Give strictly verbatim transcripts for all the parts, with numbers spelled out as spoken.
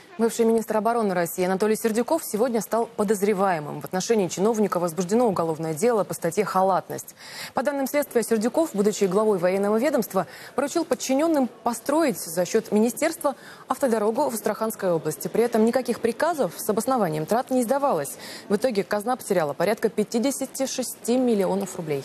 Бывший министр обороны России Анатолий Сердюков сегодня стал подозреваемым. В отношении чиновника возбуждено уголовное дело по статье «Халатность». По данным следствия, Сердюков, будучи главой военного ведомства, поручил подчиненным построить за счет министерства автодорогу в Астраханской области. При этом никаких приказов с обоснованием трат не издавалось. В итоге казна потеряла порядка пятидесяти шести миллионов рублей.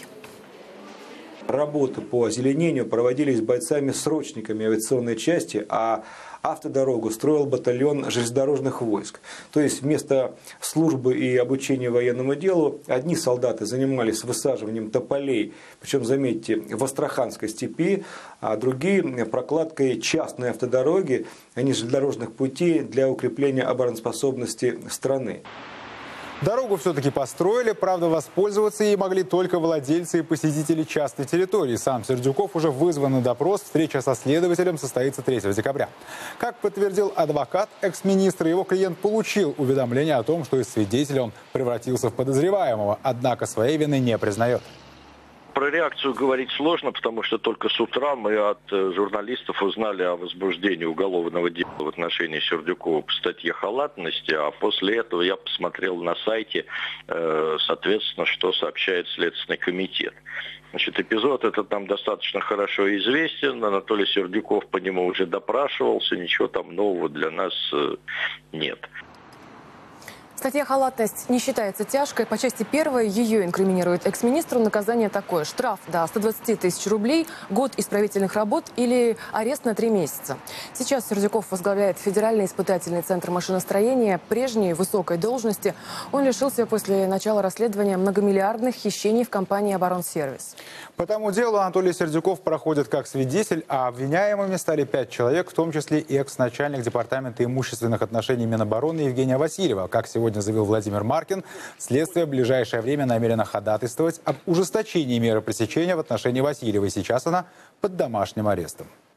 Работы по озеленению проводились бойцами-срочниками авиационной части, а автодорогу строил батальон железнодорожных войск. То есть вместо службы и обучения военному делу одни солдаты занимались высаживанием тополей, причем, заметьте, в Астраханской степи, а другие прокладкой частной автодороги, а не железнодорожных путей для укрепления обороноспособности страны. Дорогу все-таки построили, правда, воспользоваться ей могли только владельцы и посетители частной территории. Сам Сердюков уже вызван на допрос. Встреча со следователем состоится третьего декабря. Как подтвердил адвокат экс-министра, его клиент получил уведомление о том, что из свидетеля он превратился в подозреваемого, однако своей вины не признает. Про реакцию говорить сложно, потому что только с утра мы от журналистов узнали о возбуждении уголовного дела в отношении Сердюкова по статье «Халатности», а после этого я посмотрел на сайте, соответственно, что сообщает Следственный комитет. Значит, эпизод этот нам достаточно хорошо известен, Анатолий Сердюков по нему уже допрашивался, ничего там нового для нас нет. Статья «Халатность» не считается тяжкой. По части первой ее инкриминирует экс-министру. Наказание такое: штраф до ста двадцати тысяч рублей, год исправительных работ или арест на три месяца. Сейчас Сердюков возглавляет Федеральный испытательный центр машиностроения. Прежней высокой должности он лишился после начала расследования многомиллиардных хищений в компании «Оборонсервис». По тому делу Анатолий Сердюков проходит как свидетель, а обвиняемыми стали пять человек, в том числе и экс-начальник департамента имущественных отношений Минобороны Евгения Васильева. Как сегодня заявил Владимир Маркин, следствие в ближайшее время намерено ходатайствовать об ужесточении меры пресечения в отношении Васильевой. Сейчас она под домашним арестом.